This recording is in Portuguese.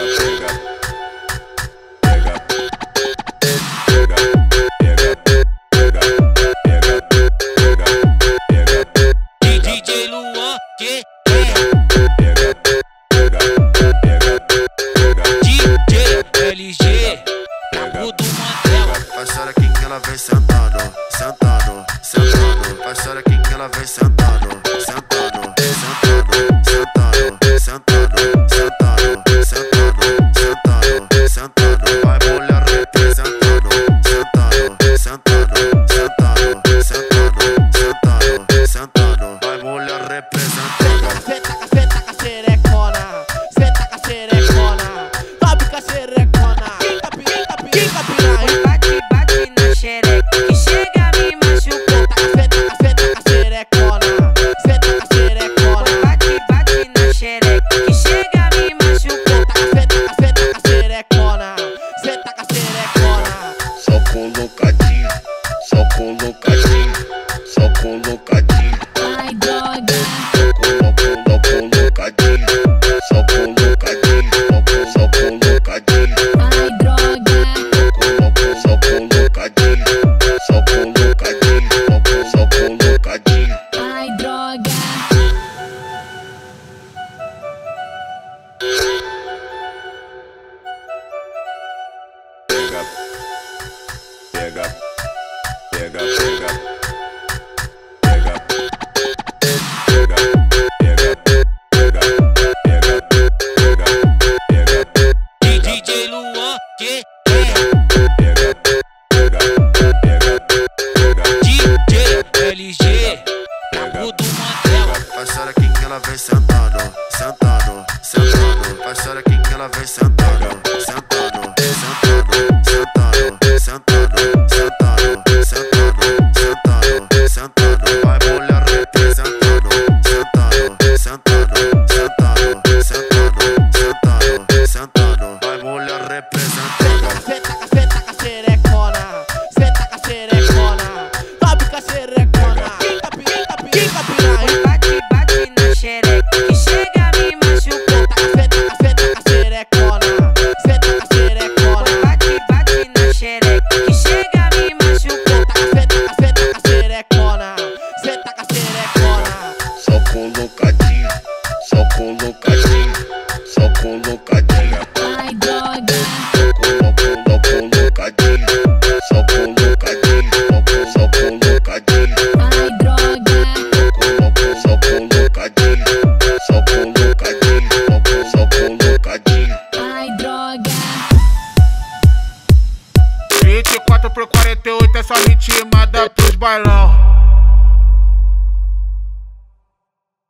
DJ Luan, que DJ LG, Brabo do Mandela. Parceira aqui que ela vem sentando, sentando, sentando. Parceira aqui que ela vem sentando, sentando, sentando, sentando, sentando, sentando, sentando, sentando, sentando. Vai mulher representando, sentando, sentando, sentando, sentando, sentando, sentando. Vai mulher representando. Senta com a xerecona, senta com a xerecona, sobe com a xerecona. Quica piranha. Bate na xereca que chega a me machucar. Senta com a xerecona, senta com a xerecona. Bate na xereca que chega a me machucar. Senta com a xerecona, senta com a xerecona. Só colocadinho, só colocadinho, só colocadinho. Ai, droga. Colocadinho, só colocadinho, só colocadinho. Ai, droga. Só colocadinho, só colocadinho, só colocadinho. Ai, droga. Pega, pega, DJ Luan, que DJ LG, Brabo do Mandela. parceira aqui que ela vem sentando, sentando, sentando. Parceira aqui que ela vem sentando, sentando, sentando, sentando, sentando, sentando, sentando, sentando, sentando. Vai mulher representando, sentando, sentando, sentando, sentando, sentando, sentando. Vai mulher representando. Senta com a xerecona, senta com a xerecona, sobe com a xerecona. Quica piranha. Bate na xereca que chega a me machucar. Senta com a xerecona, senta com a xerecona. Bate na xereca que chega a me machucar. Senta com a xerecona, senta com a xerecona. Só colocadinho, só colocadinho, só colocadinho. Ai, droga. Colocadinho, só colocadinho, só colocadinho. Ai, droga. Só colocadinho, só colocadinho, só colocadinho. Ai, droga. 24 por 48 é só ritmada pros bailão.